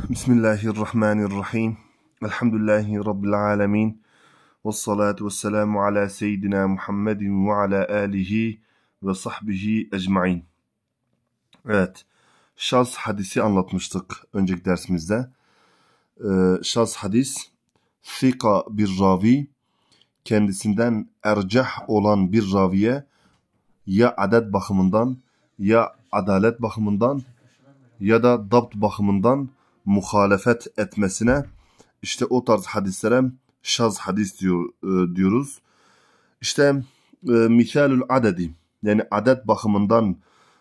Bismillahirrahmanirrahim. Elhamdülillahi Rabbil alemin. Vessalatu vesselamu ala seyyidina Muhammedin ve ala alihi ve sahbihi ecmain. Evet, şaz hadisi anlatmıştık önceki dersimizde. Şaz hadis, fika bir ravi, kendisinden ercah olan bir raviye ya adet bakımından, ya adalet bakımından, ya da dabt bakımından muhalefet etmesine, işte o tarz hadislere şaz hadis diyoruz. İşte misalül adedi, yani adet bakımından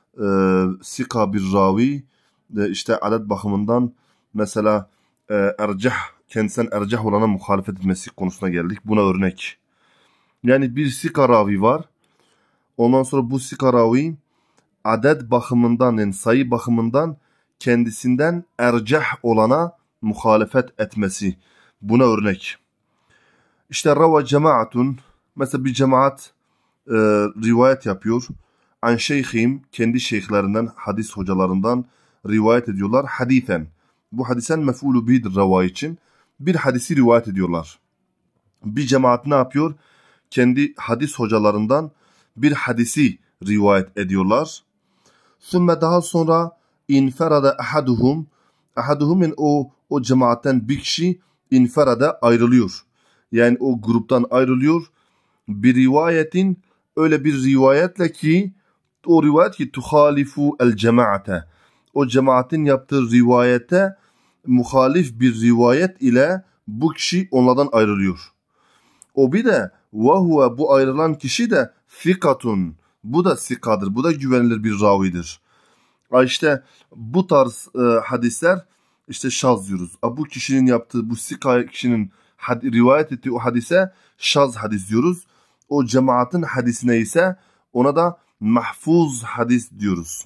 sika bir ravi, işte adet bakımından mesela kendisinden ercah olana muhalefet etmesi konusuna geldik. Buna örnek. Yani bir sika ravi var. Ondan sonra bu sika ravi adet bakımından, yani sayı bakımından kendisinden ercah olana muhalefet etmesi. Buna örnek. İşte rava cemaatun, mesela bir cemaat rivayet yapıyor. An şeyhim, kendi şeyhlerinden, hadis hocalarından rivayet ediyorlar. Hadisen. Bu hadisen mef'ulu bihidir rava için. Bir hadisi rivayet ediyorlar. Bir cemaat ne yapıyor? Kendi hadis hocalarından bir hadisi rivayet ediyorlar. Sümme daha sonra inferade ahaduhum yani o cemaatten bir kişi inferade ayrılıyor. Yani o gruptan ayrılıyor. Bir rivayetin, öyle bir rivayetle ki o rivayet ki tuhalifu el cemaate. O cemaatin yaptığı rivayete muhalif bir rivayet ile bu kişi onlardan ayrılıyor. O bir de ve bu ayrılan kişi de fikatun. Bu da sikadır. Bu da güvenilir bir ravidir. İşte bu tarz hadisler işte şaz diyoruz. Bu kişinin yaptığı, bu sika kişinin rivayet ettiği o hadise şaz hadis diyoruz. O cemaatin hadisine ise ona da mahfuz hadis diyoruz.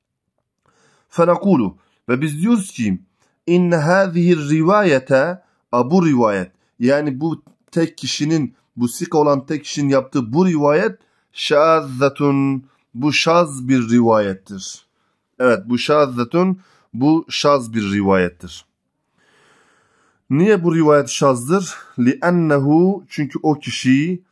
Fenakulu, ve biz diyoruz ki inne hâzihi rivayete, bu rivayet, yani bu tek kişinin, bu sika olan tek kişinin yaptığı bu rivayet şazzetun, bu şaz bir rivayettir. Evet, bu şazzetun, bu şaz bir rivayettir. Niye bu rivayet şazdır? Li'ennehu, çünkü o kişi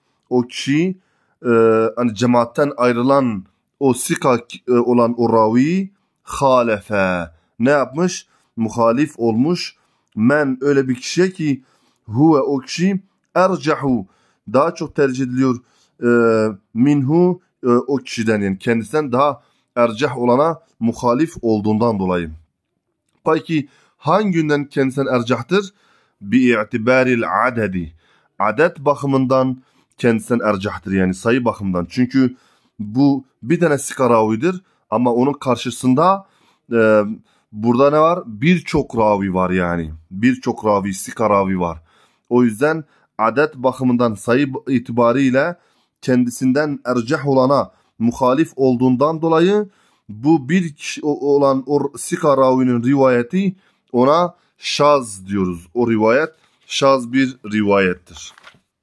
hani cemaatten ayrılan o sika olan o ravi halefe, ne yapmış? Muhalif olmuş. Men, öyle bir kişiye ki huve, o kişi ercahu, daha çok tercih ediliyor minhu, o kişiden, yani kendisinden daha ercah olana muhalif olduğundan dolayı. Peki hangi yönden kendisinden ercahtır? Bi'itibaril adedi. Adet bakımından kendisinden ercahtır, yani sayı bakımından. Çünkü bu bir tane sika ravidir ama onun karşısında burada ne var? Birçok ravi var yani. Birçok ravi, sika ravi var. O yüzden adet bakımından, sayı itibariyle kendisinden ercah olana muhalif olduğundan dolayı bu bir kişi olan o sika ravinin rivayeti, ona şaz diyoruz. O rivayet şaz bir rivayettir.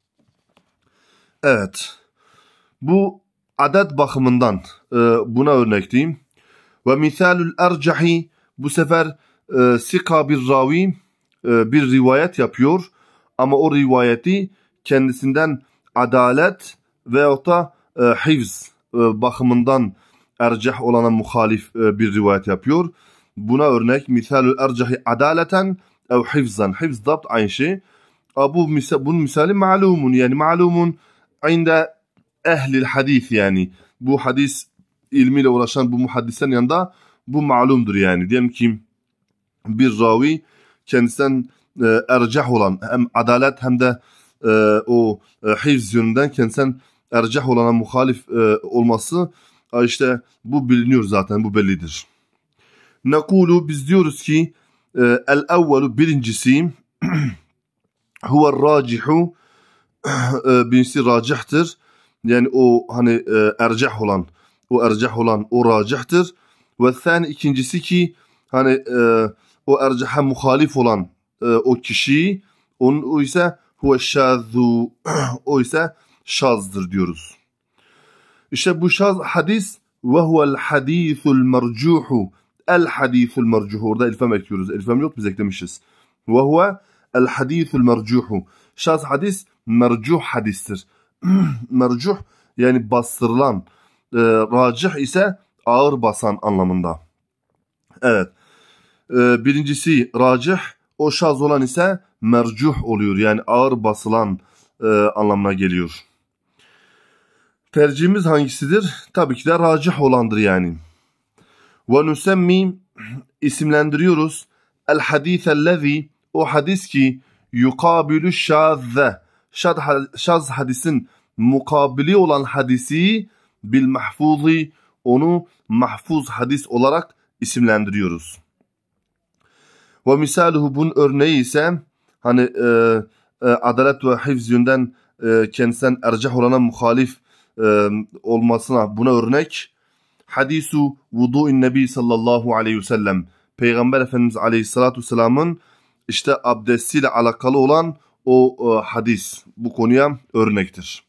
Evet. Bu adet bakımından buna örnek diyeyim. Ve misalül ercahi, bu sefer sika bir ravi bir rivayet yapıyor ama o rivayeti kendisinden adalet veyahut da hifz bakımından ercah olana muhalif bir rivayet yapıyor. Buna örnek misalül ercahi adaleten ev hifzan. Hifz dabt aynı şey. Bunun misali ma'lumun, yani ma'lumun inde ehlil hadis, yani bu hadis ilmiyle uğraşan bu muhaddislerin yanında bu ma'lumdur yani. Diyelim ki bir ravi kendisinden ercah olan, hem adalet hem de o hifz yönünden kendisinden ercah olana muhalif olması, işte bu biliniyor zaten, bu bellidir. Nekulu, biz diyoruz ki el-evvelu, birincisi huve racihu, birincisi racihtır. Yani o hani ercah olan, o racihtır. Ve thani, ikincisi ki hani o ercaha muhalif olan o kişi, o ise huve şazu, o ise şazdır diyoruz. İşte bu şaz hadis ve huvel hadisul mercuhu el hadithul mercuh. Orada elfem ekliyoruz. Elfem yok, biz eklemişiz. Ve huve el hadithul mercuhu. Şaz hadis mercuh hadistir. Mercuh yani bastırılan. Racih ise ağır basan anlamında. Evet. Birincisi racih, o şaz olan ise mercuh oluyor. Yani ağır basılan anlamına geliyor. Tercihimiz hangisidir? Tabii ki de racih olandır yani. Ve nusemmi, isimlendiriyoruz. El hadithellezi, o hadis ki yukabilü şazze, şaz hadisin mukabili olan hadisi bil mahfuzi, onu mahfuz hadis olarak isimlendiriyoruz. Ve misaluhu, bunun örneği ise hani adalet ve hifz yönden kendisinden ercah olana muhalif olmasına buna örnek hadisu vudu'in nebi sallallahu aleyhi ve sellem, Peygamber Efendimiz aleyhissalatu vesselamın işte abdestiyle alakalı olan o hadis bu konuya örnektir.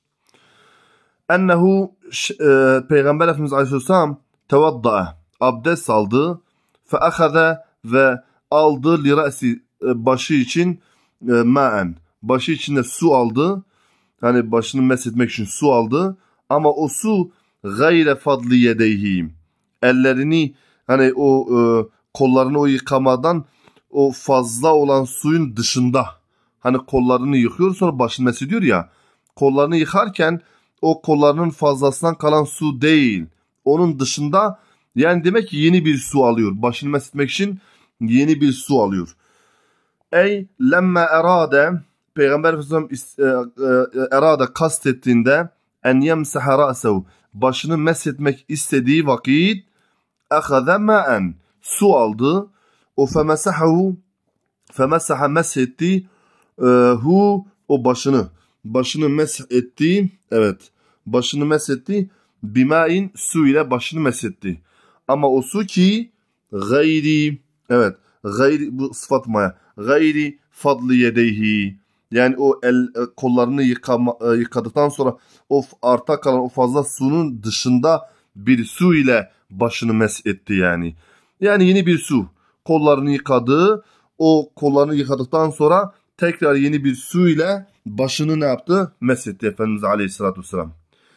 Ennehu, Peygamber Efendimiz aleyhisselam tevadda'a, abdest aldı, fe ahaza, ve aldı lirasi, başı için ma'en, başı içinde su aldı. Hani başını meshetmek için su aldı. Ama o su gayre fadli yedeyhi, ellerini hani o kollarını o yıkamadan o fazla olan suyun dışında, hani kollarını yıkıyor sonra başını meshediyor ya, kollarını yıkarken o kollarının fazlasından kalan su değil, onun dışında, yani demek ki yeni bir su alıyor, başını meshetmek için yeni bir su alıyor. Ey lemme erade, Peygamber Efendimiz erade kastettiğinde en yemsaha ra'sehu, başını meshetmek istediği vakit ahaza ma'en, su aldı, o femesaha meshetti hu, o başını meshetti, evet, başını meshetti, bimain, su ile başını meshetti. Ama o su ki gayri, evet, gayri, bu sıfat maya, gayri fadli yedeyhi, yani o kollarını yıkadıktan sonra o arta kalan o fazla suyun dışında bir su ile başını meshetti yani. Yani yeni bir su. Kollarını yıkadı. O kollarını yıkadıktan sonra tekrar yeni bir su ile başını ne yaptı? Meshetti Efendimiz Aleyhisselatü Vesselam.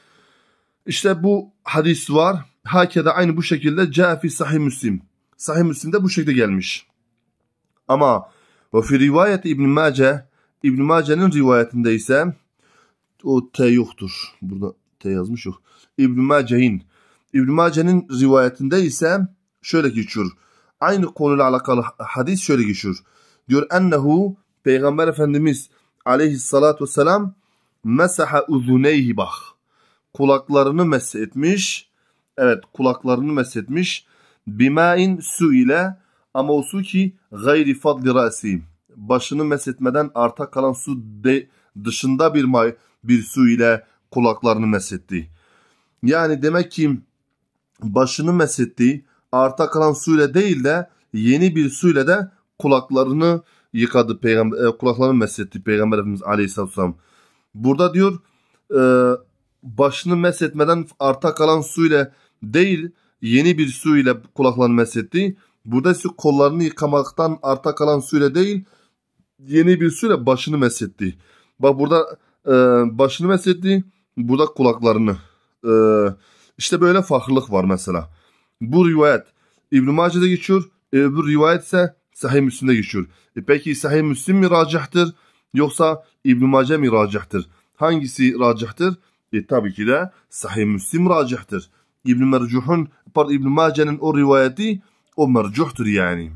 İşte bu hadis var. Hakeda aynı bu şekilde Câfi Sahih Müslim. Sahih Müslim'de bu şekilde gelmiş. Ama ve fi rivayet İbn Mace, İbn Mace'nin rivayetinde ise o T yoktur. Burada T yazmış yok. İbn Mace'nin rivayetinde ise şöyle geçiyor. Aynı konuyla alakalı hadis şöyle geçiyor. Diyor ennehu, Peygamber Efendimiz aleyhissalatu vesselam mesaha uzuneyhi, bak, kulaklarını meshetmiş. Evet, kulaklarını meshetmiş. Bimain, su ile, ama o su ki gayri fadli rasi, başını meshetmeden arta kalan su dışında bir su ile kulaklarını meshetti. Yani demek ki başını meshetti, arta kalan suyla değil de yeni bir suyla da kulaklarını yıkadı, kulaklarını meshetti Peygamber Efendimiz Aleyhisselatü Vesselam. Burada diyor başını meshetmeden arta kalan suyla değil, yeni bir suyla kulaklarını meshetti. Burada ise kollarını yıkamaktan arta kalan suyla değil, yeni bir suyla başını meshetti. Bak burada başını meshetti, burada kulaklarını. İşte böyle farklılık var mesela. Bu rivayet İbn Mace'de geçiyor, öbür rivayet ise Sahih Müslim'de geçiyor. Peki Sahih Müslim mi racihtır yoksa İbn Mace mi racihtır? Hangisi racihtır? Tabii ki de Sahih Müslim racihtır. İbn Mace'nin o rivayeti o mercuhtur yani.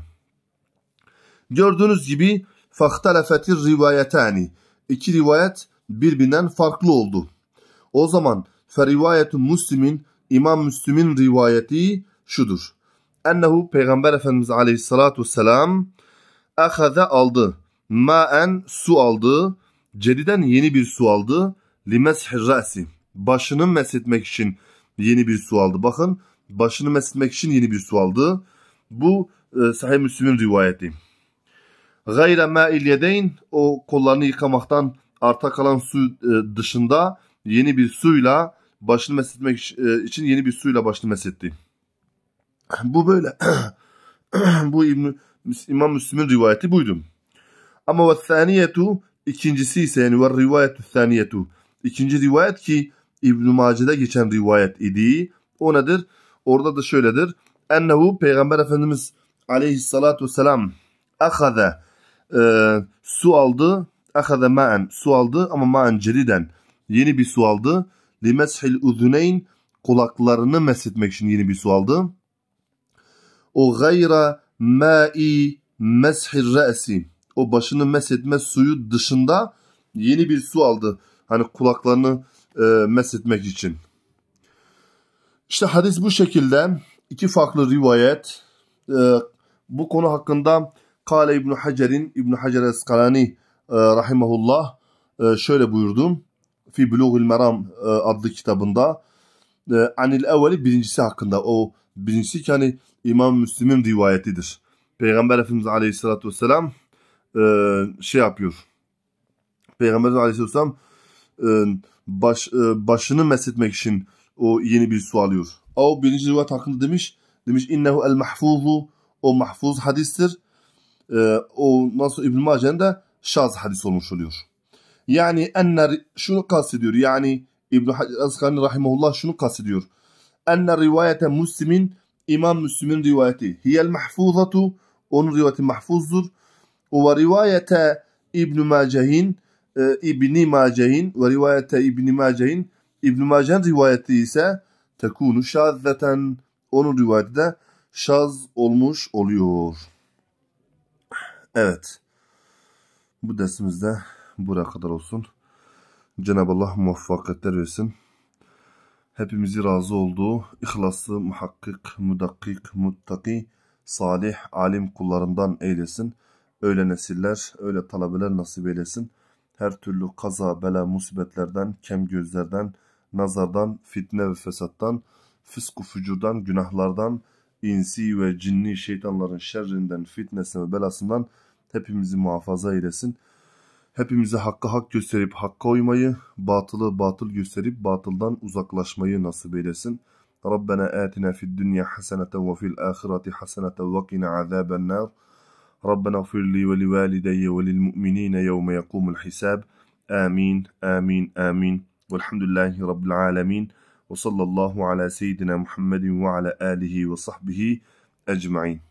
Gördüğünüz gibi fahtalefetir rivayetani, iki rivayet birbirinden farklı oldu. O zaman ferivayetun Müslim'in, İmam Müslim'in rivayeti şudur. Ennehu, Peygamber Efendimiz Aleyhissalatu vesselam ahaza, aldı, ma'en, su aldı, cediden, yeni bir su aldı, limeshir ra'si, başını meshetmek için yeni bir su aldı. Bakın, başını meshetmek için yeni bir su aldı. Bu Sahih Müslim'in rivayeti. Gayre ma'il yedeyn, o kollarını yıkamaktan arta kalan su dışında yeni bir suyla başını meshetmek için yeni bir suyla başını meshetti. Bu böyle. Bu İmam Müslim'in rivayeti buydu. Ama ve thaniyetu ikincisi ise yani ve rivayetü thaniyetu. İkinci rivayet ki İbn-i Mace'de geçen rivayet idi. O nedir? Orada da şöyledir. Ennehu Peygamber Efendimiz aleyhissalatu vesselam ahaza su aldı. Ahaza ma'en su aldı ama ma'en ceriden yeni bir su aldı. Limeshil uzuneyn kulaklarını meshetmek için yeni bir su aldı. O gayra ma'i meshir re'si o başını meshetme suyu dışında yeni bir su aldı. Hani kulaklarını meshetmek için. İşte hadis bu şekilde. İki farklı rivayet. Bu konu hakkında Kale İbn Hacer Eskalani rahimahullah şöyle buyurdu. Fi Bulughul Meram adlı kitabında. Anil evveli birincisi hakkında. O birincisi ki hani İmam Müslim'in rivayetidir. Peygamber Efendimiz Aleyhisselatü Vesselam şey yapıyor. Peygamber Aleyhisselam başını meshetmek için o yeni bir su alıyor. O birinci rivayet hakkında demiş innehu el mahfuzu o mahfuz hadistir. O nasıl İbn Mace'nin de şaz hadis olmuş oluyor. Yani şunu kastediyor. Yani İbn Hacer rahimehullah şunu kastediyor. Enne rivayete Müslim'in İmam Müslim'in rivayeti hiyel mahfuzatu onun rivayeti mahfuzdur. Ve rivayete İbn Mace'in ve rivayete İbn Mace'in İbn Mace'nin rivayeti ise tekunu şazzeten onun rivayeti de şaz olmuş oluyor. Evet. Bu dersimizde buraya kadar olsun. Cenab-ı Allah muvaffakiyetler versin. Hepimizi razı olduğu, ihlaslı, muhakkik, mudakkik, muttaki, salih, alim kullarından eylesin. Öyle nesiller, öyle talebeler nasip eylesin. Her türlü kaza, bela, musibetlerden, kem gözlerden, nazardan, fitne ve fesattan, fısk-ı fücurdan, günahlardan, insi ve cinni şeytanların şerrinden, fitnesinden ve belasından hepimizi muhafaza eylesin. Hepimize hakkı hak gösterip hakka uymayı, batılı batıl gösterip batıldan uzaklaşmayı nasip eylesin. Rabbena atina fid dunya haseneten ve fil ahireti haseneten ve qina azaben nar. Rabbena gfir li ve li valideyye ve lil mu'minine yevme yekumul hisab. Amin, amin, amin. Velhamdülillahi Rabbil alemin. Ve sallallahu ala seyyidina Muhammedin ve ala alihi ve sahbihi ecma'in.